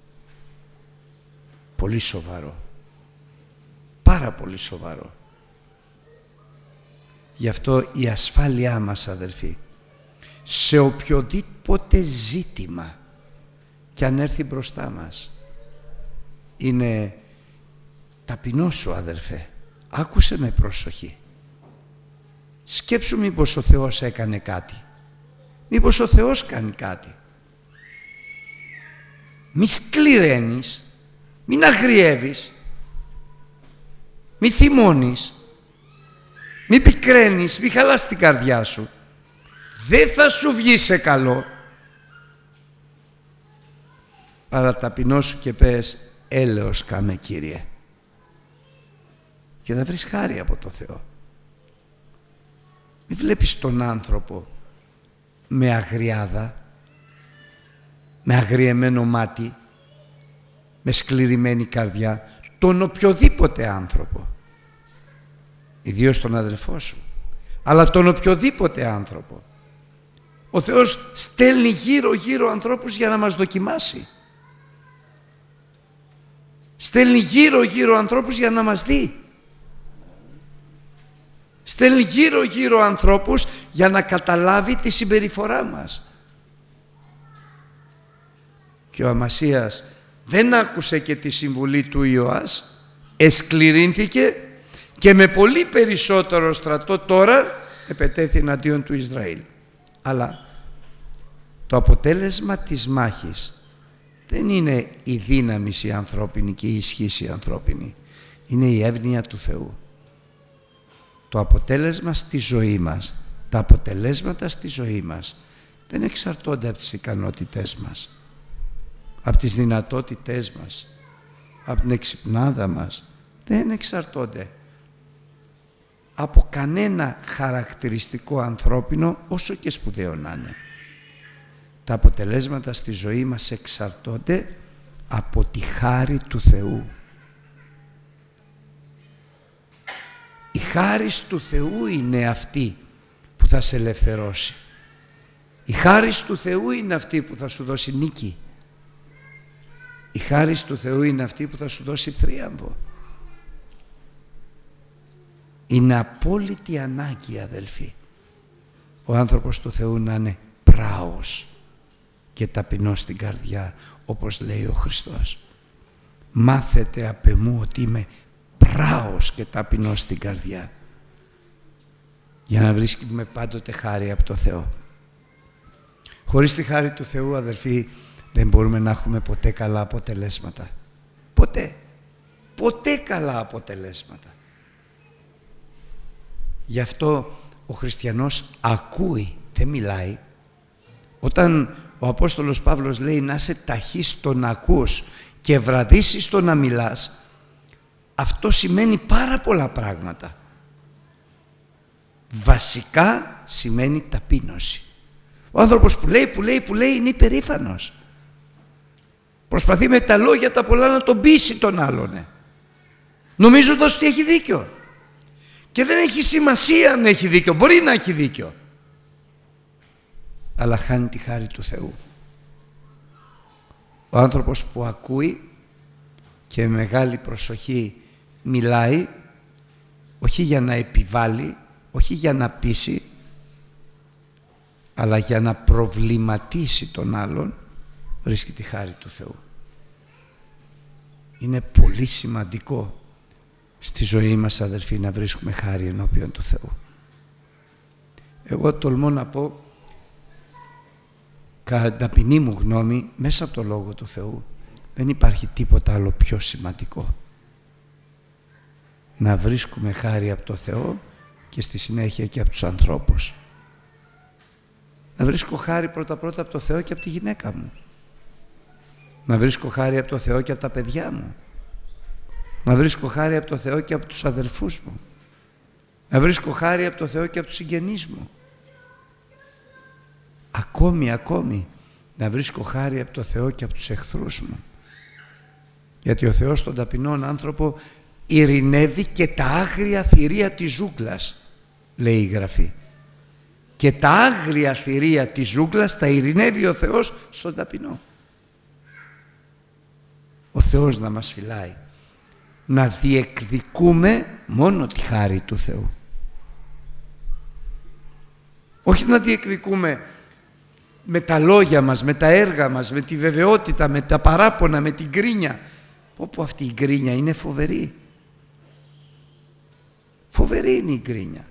Πολύ σοβαρό. Πάρα πολύ σοβαρό. Γι' αυτό η ασφάλειά μας, αδελφοί, σε οποιοδήποτε ζήτημα και αν έρθει μπροστά μας, είναι ταπεινώσου, αδελφέ. Άκουσε με προσοχή. Σκέψου μήπως ο Θεός έκανε κάτι. Μήπως ο Θεός κάνει κάτι. Μη σκληραίνεις, μην αγριεύεις, μη θυμώνεις, μη πικραίνεις, μη χαλάς την καρδιά σου. Δεν θα σου βγει σε καλό. Αλλά ταπεινώσου και πες, έλεος κάμε, Κύριε. Και θα βρεις χάρη από το Θεό. Μην βλέπεις τον άνθρωπο με αγριάδα, με αγριεμένο μάτι, με σκληρημένη καρδιά, τον οποιοδήποτε άνθρωπο, ιδίως τον αδελφό σου, αλλά τον οποιοδήποτε άνθρωπο. Ο Θεός στέλνει γύρω γύρω ανθρώπους για να μας δοκιμάσει. Στέλνει γύρω γύρω ανθρώπους για να μας δει. Στέλνει γύρω γύρω ανθρώπους για να καταλάβει τη συμπεριφορά μας. Και ο Αμασίας δεν άκουσε και τη συμβουλή του Ιωάς, εσκληρύνθηκε και με πολύ περισσότερο στρατό τώρα επετέθη εναντίον του Ισραήλ. Αλλά το αποτέλεσμα της μάχης δεν είναι η δύναμη η ανθρώπινη και η ισχύς η ανθρώπινη. Είναι η εύνοια του Θεού. Το αποτέλεσμα στη ζωή μας, τα αποτελέσματα στη ζωή μας δεν εξαρτώνται από τις ικανότητές μας, από τις δυνατότητές μας, από την εξυπνάδα μας. Δεν εξαρτώνται από κανένα χαρακτηριστικό ανθρώπινο, όσο και σπουδαίο να είναι. Τα αποτελέσματα στη ζωή μας εξαρτώνται από τη χάρη του Θεού. Η χάρις του Θεού είναι αυτή που θα σε ελευθερώσει. Η χάρις του Θεού είναι αυτή που θα σου δώσει νίκη. Η χάρις του Θεού είναι αυτή που θα σου δώσει θρίαμβο. Είναι απόλυτη ανάγκη, αδελφοί, ο άνθρωπος του Θεού να είναι πράος και ταπεινός στην καρδιά, όπως λέει ο Χριστός. Μάθετε απ' εμού ότι είμαι πράος και ταπεινός στην καρδιά, για να βρίσκουμε πάντοτε χάρη από το Θεό. Χωρίς τη χάρη του Θεού, αδελφοί, δεν μπορούμε να έχουμε ποτέ καλά αποτελέσματα. Ποτέ. Ποτέ καλά αποτελέσματα. Γι' αυτό ο χριστιανός ακούει, δεν μιλάει. Όταν ο Απόστολος Παύλος λέει να είσαι ταχύς στο να ακούς και βραδύσεις στο να μιλάς, αυτό σημαίνει πάρα πολλά πράγματα. Βασικά σημαίνει ταπείνωση. Ο άνθρωπος που λέει, που λέει, που λέει είναι υπερήφανος. Προσπαθεί με τα λόγια τα πολλά να τον πείσει τον άλλον, νομίζοντας ότι έχει δίκιο. Και δεν έχει σημασία αν έχει δίκιο, μπορεί να έχει δίκιο, αλλά χάνει τη χάρη του Θεού. Ο άνθρωπος που ακούει και με μεγάλη προσοχή μιλάει, όχι για να επιβάλλει, όχι για να πείσει, αλλά για να προβληματίσει τον άλλον, βρίσκει τη χάρη του Θεού. Είναι πολύ σημαντικό στη ζωή μας, αδελφοί, να βρίσκουμε χάρη ενώπιον του Θεού. Εγώ τολμώ να πω, κατά ταπεινή μου γνώμη, μέσα από το Λόγο του Θεού δεν υπάρχει τίποτα άλλο πιο σημαντικό. Να βρίσκουμε χάρη από το Θεό και στη συνέχεια και από τους ανθρώπους. Να βρίσκω χάρη πρώτα-πρώτα από το Θεό και από τη γυναίκα μου. Να βρίσκω χάρη από το Θεό και από τα παιδιά μου. Να βρίσκω χάρη από το Θεό και από τους αδελφούς μου. Να βρίσκω χάρη από το Θεό και από τους συγγενείς μου. Ακόμη, ακόμη, να βρίσκω χάρη από το Θεό και από τους εχθρούς μου. Γιατί ο Θεός τον ταπεινόν άνθρωπο ειρηνεύει και τα άγρια θηρία της ζούγκλας, λέει η Γραφή. Και τα άγρια θηρία της ζούγκλας τα ειρηνεύει ο Θεός στον ταπεινό. Ο Θεός να μας φυλάει να διεκδικούμε μόνο τη χάρη του Θεού. Όχι να διεκδικούμε με τα λόγια μας, με τα έργα μας, με τη βεβαιότητα, με τα παράπονα, με την γκρίνια. Πω πω, αυτή η γκρίνια είναι φοβερή. Φοβερή είναι η γκρίνια.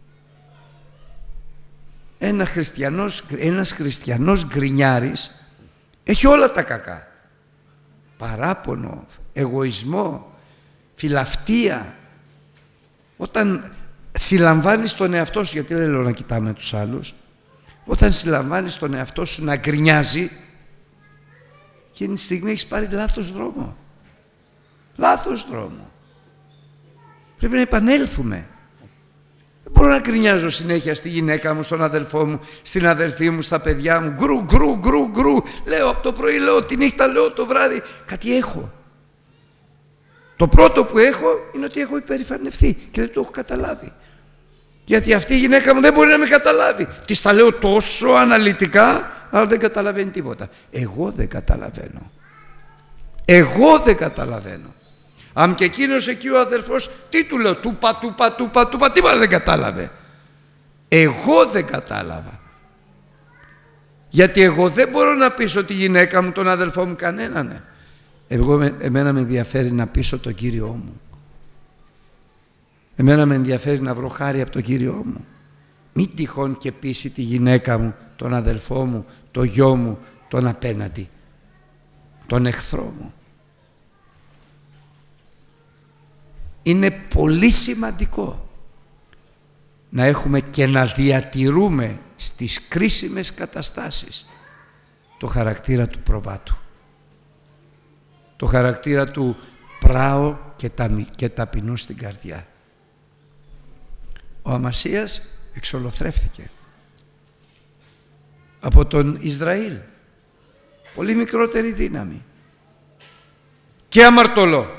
Ένα χριστιανός, ένας χριστιανός γκρινιάρης έχει όλα τα κακά. Παράπονο, εγωισμό, φιλαυτία. Όταν συλλαμβάνεις τον εαυτό σου, γιατί δεν λέω να κοιτάμε τους άλλους, όταν συλλαμβάνεις τον εαυτό σου να γκρινιάζει, εκείνη τη στιγμή έχεις πάρει λάθος δρόμο. Λάθος δρόμο. Πρέπει να επανέλθουμε. Δεν μπορώ να γκρινιάζω συνέχεια στη γυναίκα μου, στον αδελφό μου, στην αδελφή μου, στα παιδιά μου. Γκρου, γκρου, γκρου, γκρου. Λέω από το πρωί, λέω τη νύχτα, λέω το βράδυ. Κάτι έχω. Το πρώτο που έχω είναι ότι έχω υπερηφανευτεί και δεν το έχω καταλάβει. Γιατί αυτή η γυναίκα μου δεν μπορεί να με καταλάβει. Της τα λέω τόσο αναλυτικά, αλλά δεν καταλαβαίνει τίποτα. Εγώ δεν καταλαβαίνω. Εγώ δεν καταλαβαίνω. Αν και εκείνος εκεί ο αδελφός, τι του λέω, τούπα, τούπα, τούπα, τούπα, τίποτα δεν κατάλαβε. Εγώ δεν κατάλαβα. Γιατί εγώ δεν μπορώ να πείσω τη γυναίκα μου, τον αδελφό μου, κανέναν. Εγώ, εμένα με ενδιαφέρει να πείσω τον Κύριό μου. Εμένα με ενδιαφέρει να βρω χάρη από τον Κύριό μου. Μην τυχόν και πείσει τη γυναίκα μου, τον αδελφό μου, το γιο μου, τον απέναντι, τον εχθρό μου. Είναι πολύ σημαντικό να έχουμε και να διατηρούμε στις κρίσιμες καταστάσεις το χαρακτήρα του προβάτου, το χαρακτήρα του πράω και, τα, και ταπεινού στην καρδιά. Ο Αμασίας εξολοθρεύθηκε από τον Ισραήλ, πολύ μικρότερη δύναμη και αμαρτωλό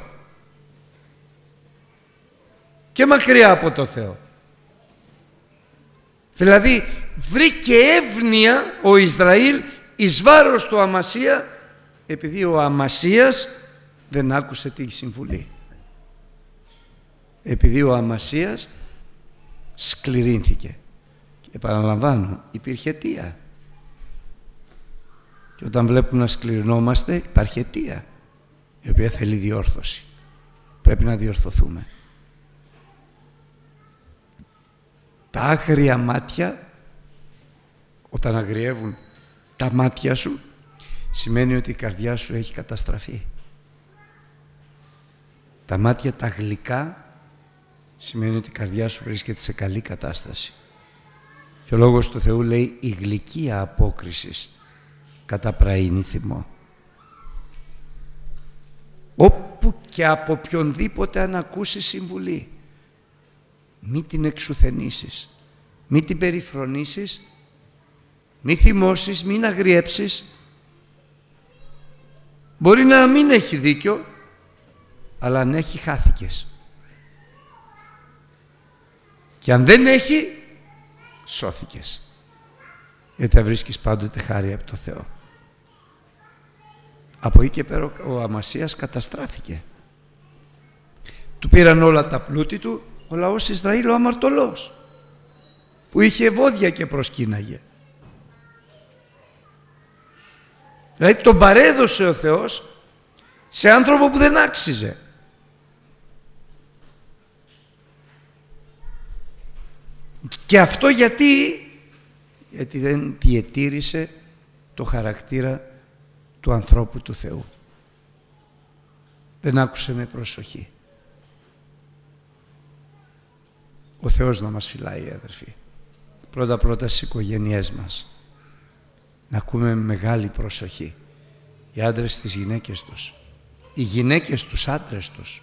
και μακριά από το Θεό. Δηλαδή βρήκε εύνοια ο Ισραήλ εις βάρος του Αμασία, επειδή ο Αμασίας δεν άκουσε τη συμβουλή, επειδή ο Αμασίας σκληρύνθηκε. Και επαναλαμβάνω, υπήρχε αιτία. Και όταν βλέπουμε να σκληρινόμαστε, υπάρχει αιτία, η οποία θέλει διόρθωση. Πρέπει να διορθωθούμε. Τα άγρια μάτια, όταν αγριεύουν τα μάτια σου, σημαίνει ότι η καρδιά σου έχει καταστραφεί. Τα μάτια τα γλυκά σημαίνει ότι η καρδιά σου βρίσκεται σε καλή κατάσταση. Και ο Λόγος του Θεού λέει η γλυκία απόκρισης καταπραίνει θυμό. Όπου και από οποιονδήποτε αν ακούσει συμβουλή, μη την εξουθενήσεις, μη την περιφρονήσεις, μη θυμώσεις, μην αγριέψεις. Μπορεί να μην έχει δίκιο, αλλά αν έχει, χάθηκες. Και αν δεν έχει, σώθηκες. Γιατί θα βρίσκεις πάντοτε χάρη από το Θεό. Από εκεί και πέρα ο Αμασίας καταστράφηκε. Του πήραν όλα τα πλούτη του ο λαός Ισραήλ, ο αμαρτωλός, που είχε ευώδια και προσκύναγε. Δηλαδή τον παρέδωσε ο Θεός σε άνθρωπο που δεν άξιζε. Και αυτό γιατί, γιατί δεν διατήρησε το χαρακτήρα του ανθρώπου του Θεού. Δεν άκουσε με προσοχή. Ο Θεός να μας φυλάει, αδερφοί. Πρώτα πρώτα στις οικογένειές μας. Να ακούμε με μεγάλη προσοχή. Οι άντρες στις γυναίκες τους. Οι γυναίκες τους άντρες τους.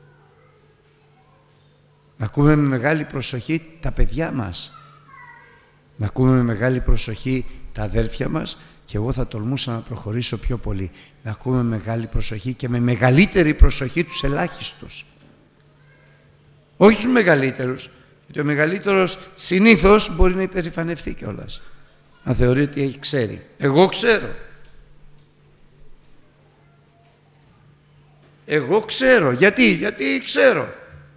Να ακούμε με μεγάλη προσοχή τα παιδιά μας. Να ακούμε με μεγάλη προσοχή τα αδέρφια μας. Και εγώ θα τολμούσα να προχωρήσω πιο πολύ. Να ακούμε με μεγάλη προσοχή και με μεγαλύτερη προσοχή τους ελάχιστους. Όχι τους μεγαλύτερους. Γιατί ο μεγαλύτερος συνήθως μπορεί να υπερηφανευτεί κιόλας. Να θεωρεί ότι έχει ξέρει. Εγώ ξέρω. Εγώ ξέρω. Γιατί, γιατί ξέρω.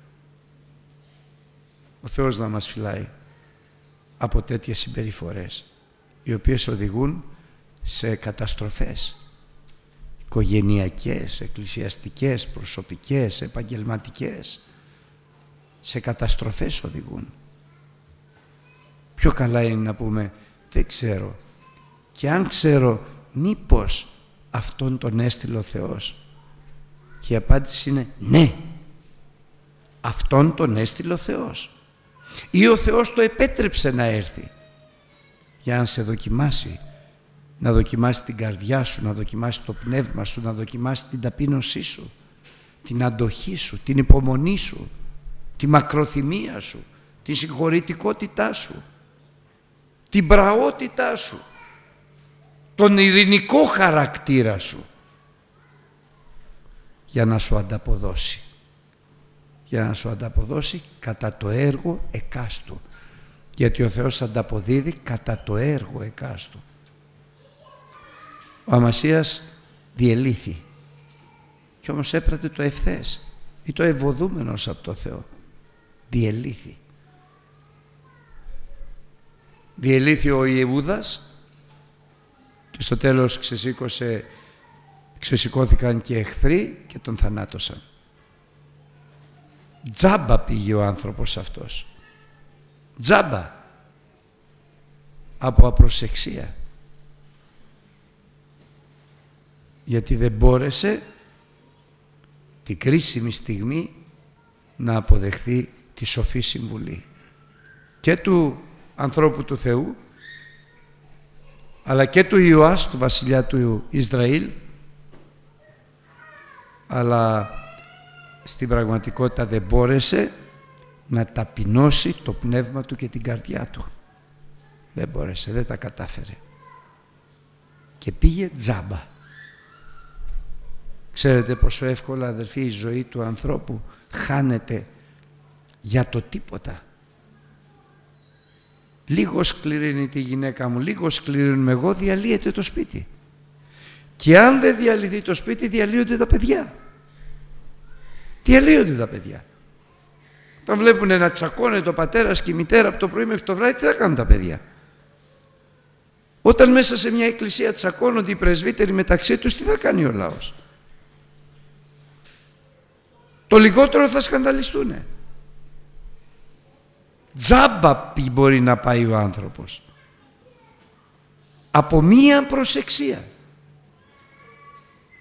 Ο Θεός να μας φυλάει από τέτοιες συμπεριφορές, οι οποίες οδηγούν σε καταστροφές οικογενειακές, εκκλησιαστικές, προσωπικές, επαγγελματικές. Σε καταστροφές οδηγούν. Πιο καλά είναι να πούμε δεν ξέρω, και αν ξέρω μήπως αυτόν τον έστειλε ο Θεός. Και η απάντηση είναι ναι, αυτόν τον έστειλε ο Θεός, ή ο Θεός το επέτρεψε να έρθει για να σε δοκιμάσει, να δοκιμάσει την καρδιά σου, να δοκιμάσει το πνεύμα σου, να δοκιμάσει την ταπείνωσή σου, την αντοχή σου, την υπομονή σου, τη μακροθυμία σου, τη συγχωρητικότητά σου, την πραότητά σου, τον ειρηνικό χαρακτήρα σου, για να σου ανταποδώσει. Για να σου ανταποδώσει κατά το έργο εκάστου. Γιατί ο Θεός ανταποδίδει κατά το έργο εκάστου. Ο Αμασίας διελήθη και όμως έπρατε το ευθές ή το ευωδούμενος από το Θεό. Διελήθη. Διελήθη ο Ιεούδας και στο τέλος ξεσήκωσε, ξεσηκώθηκαν και εχθροί και τον θανάτωσαν. Τζάμπα πήγε ο άνθρωπος αυτός. Τζάμπα. Από απροσεξία. Γιατί δεν μπόρεσε την κρίσιμη στιγμή να αποδεχθεί τη σοφή συμβουλή και του ανθρώπου του Θεού, αλλά και του Ιωάς, του βασιλιά του Ισραήλ, αλλά στην πραγματικότητα δεν μπόρεσε να ταπεινώσει το πνεύμα του και την καρδιά του. Δεν μπόρεσε, δεν τα κατάφερε και πήγε τζάμπα. Ξέρετε πόσο εύκολα, αδερφοί, η ζωή του ανθρώπου χάνεται για το τίποτα. Λίγο σκληρύνει τη γυναίκα μου, λίγο σκληρύνουμε εγώ, διαλύεται το σπίτι. Και αν δεν διαλυθεί το σπίτι, διαλύονται τα παιδιά. Διαλύονται τα παιδιά. Όταν βλέπουν να τσακώνεται ο πατέρας και η μητέρα από το πρωί μέχρι το βράδυ, τι θα κάνουν τα παιδιά? Όταν μέσα σε μια εκκλησία τσακώνονται οι πρεσβύτεροι μεταξύ τους, τι θα κάνει ο λαός? Το λιγότερο θα σκανδαλιστούνε. Τζάμπα μπορεί να πάει ο άνθρωπος από μία προσεξία.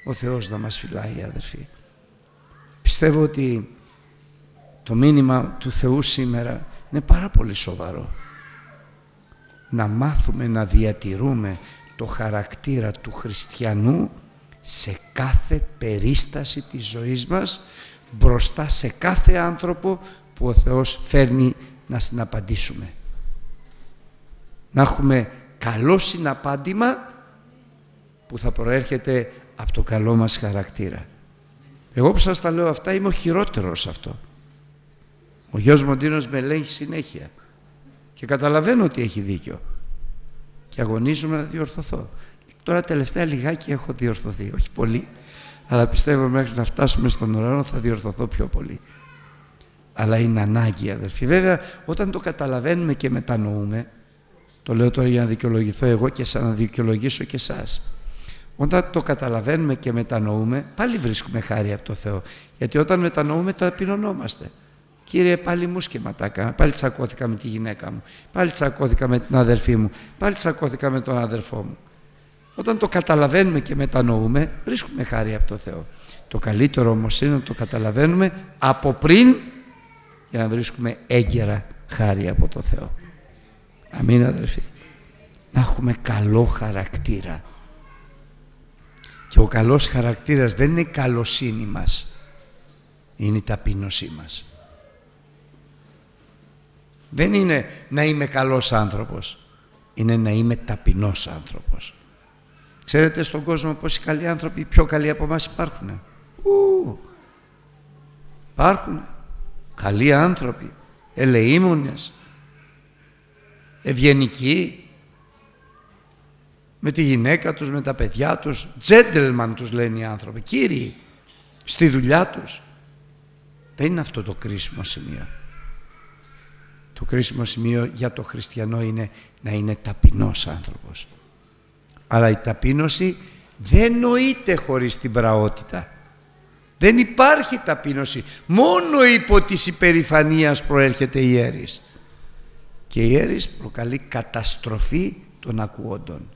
ο Θεός να μας φυλάει, αδερφοί. Πιστεύω ότι το μήνυμα του Θεού σήμερα είναι πάρα πολύ σοβαρό. Να μάθουμε να διατηρούμε το χαρακτήρα του χριστιανού σε κάθε περίσταση της ζωής μας, μπροστά σε κάθε άνθρωπο που ο Θεός φέρνει να συναπαντήσουμε. Να έχουμε καλό συναπάντημα που θα προέρχεται από το καλό μας χαρακτήρα. Εγώ που σας τα λέω αυτά είμαι ο χειρότερος σε αυτό. Ο γιος μου ο Ντίνος με ελέγχει συνέχεια και καταλαβαίνω ότι έχει δίκιο και αγωνίζομαι να διορθωθώ. Τώρα τελευταία λιγάκι έχω διορθωθεί, όχι πολύ, αλλά πιστεύω μέχρι να φτάσουμε στον ουρανό θα διορθωθώ πιο πολύ. Αλλά είναι ανάγκη, αδερφοί. Βέβαια, όταν το καταλαβαίνουμε και μετανοούμε, το λέω τώρα για να δικαιολογηθώ εγώ και σαν να δικαιολογήσω και εσάς. Όταν το καταλαβαίνουμε και μετανοούμε, πάλι βρίσκουμε χάρη από το Θεό. Γιατί όταν μετανοούμε, ταπεινωνόμαστε. Κύριε, πάλι μου σκέματα έκανα, πάλι τσακώθηκα με τη γυναίκα μου, πάλι τσακώθηκα με την αδερφή μου, πάλι τσακώθηκα με τον αδερφό μου. Όταν το καταλαβαίνουμε και μετανοούμε, βρίσκουμε χάρη από το Θεό. Το καλύτερο όμως είναι να το καταλαβαίνουμε από πριν, για να βρίσκουμε έγκαιρα χάρη από το Θεό. Αμήν, αδερφοί. Να έχουμε καλό χαρακτήρα. Και ο καλός χαρακτήρας δεν είναι η καλοσύνη μας, είναι η ταπείνωσή μας. Δεν είναι να είμαι καλός άνθρωπος, είναι να είμαι ταπεινός άνθρωπος. Ξέρετε στον κόσμο πόσοι καλοί άνθρωποι, οι πιο καλοί από εμάς υπάρχουν. Ου, υπάρχουν καλοί άνθρωποι, ελεήμονες, ευγενικοί, με τη γυναίκα τους, με τα παιδιά τους, gentleman τους λένε οι άνθρωποι, κύριοι, στη δουλειά τους. Δεν είναι αυτό το κρίσιμο σημείο. Το κρίσιμο σημείο για το χριστιανό είναι να είναι ταπεινός άνθρωπος. Αλλά η ταπείνωση δεν νοείται χωρίς την πραότητα. Δεν υπάρχει ταπείνωση. Μόνο υπό της υπερηφανίας προέρχεται η έρης. Και η έρης προκαλεί καταστροφή των ακούοντων.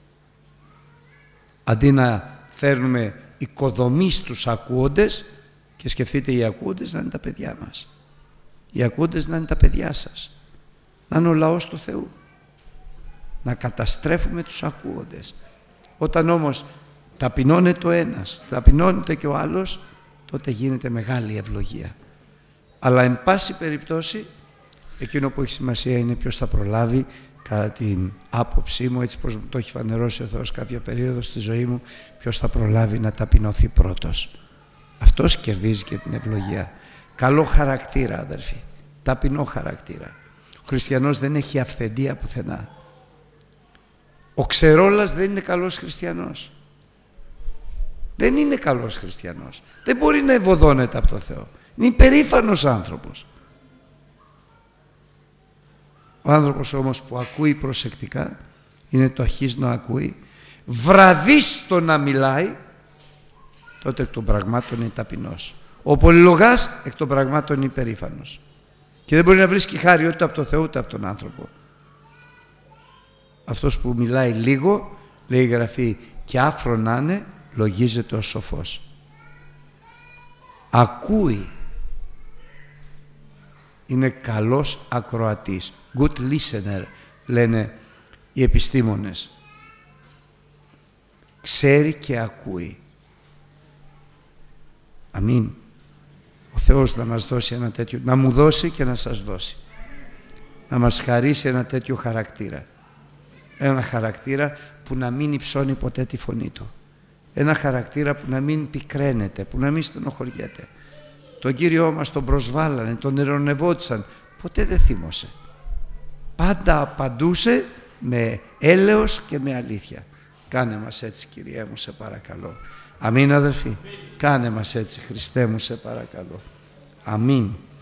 Αντί να φέρνουμε οικοδομή στους ακούοντες, και σκεφτείτε οι ακούοντες να είναι τα παιδιά μας. Οι ακούοντες να είναι τα παιδιά σας. Να είναι ο λαός του Θεού. Να καταστρέφουμε τους ακούοντες. Όταν όμως ταπεινώνεται ο ένας, ταπεινώνεται και ο άλλος, τότε γίνεται μεγάλη ευλογία. Αλλά εν πάση περιπτώσει, εκείνο που έχει σημασία είναι ποιος θα προλάβει, κατά την άποψή μου, έτσι πως μου το έχει φανερώσει ο Θεός κάποια περίοδο στη ζωή μου, ποιος θα προλάβει να ταπεινωθεί πρώτος. Αυτός κερδίζει και την ευλογία. Καλό χαρακτήρα, αδερφοί. Ταπεινό χαρακτήρα. Ο χριστιανός δεν έχει αυθεντία πουθενά. Ο ξερόλας δεν είναι καλός χριστιανός. Δεν είναι καλός χριστιανός. Δεν μπορεί να ευωδώνεται από το Θεό. Είναι υπερήφανος άνθρωπος. Ο άνθρωπος όμως που ακούει προσεκτικά, είναι το αρχής να ακούει, βραδείς το να μιλάει, τότε εκ των πραγμάτων είναι ταπεινός. Ο πολυλογάς εκ των πραγμάτων είναι υπερήφανος. Και δεν μπορεί να βρίσκει χάρη ούτε από το Θεό ούτε από τον άνθρωπο. Αυτός που μιλάει λίγο, λέει η Γραφή, και άφρο να είναι, λογίζεται ως σοφός. Ακούει. Είναι καλός ακροατής. Good listener, λένε οι επιστήμονες. Ξέρει και ακούει. Αμήν. Ο Θεός να μας δώσει ένα τέτοιο, να μου δώσει και να σας δώσει. Να μας χαρίσει ένα τέτοιο χαρακτήρα. Ένα χαρακτήρα που να μην υψώνει ποτέ τη φωνή του. Ένα χαρακτήρα που να μην πικραίνεται, που να μην στενοχωριέται. Τον Κύριό μας τον προσβάλανε, τον ειρωνευόντουσαν. Ποτέ δεν θύμωσε. Πάντα απαντούσε με έλεος και με αλήθεια. Κάνε μας έτσι, Κυριέ μου, σε παρακαλώ. Αμήν, αδελφοί. Κάνε μας έτσι, Χριστέ μου, σε παρακαλώ. Αμήν.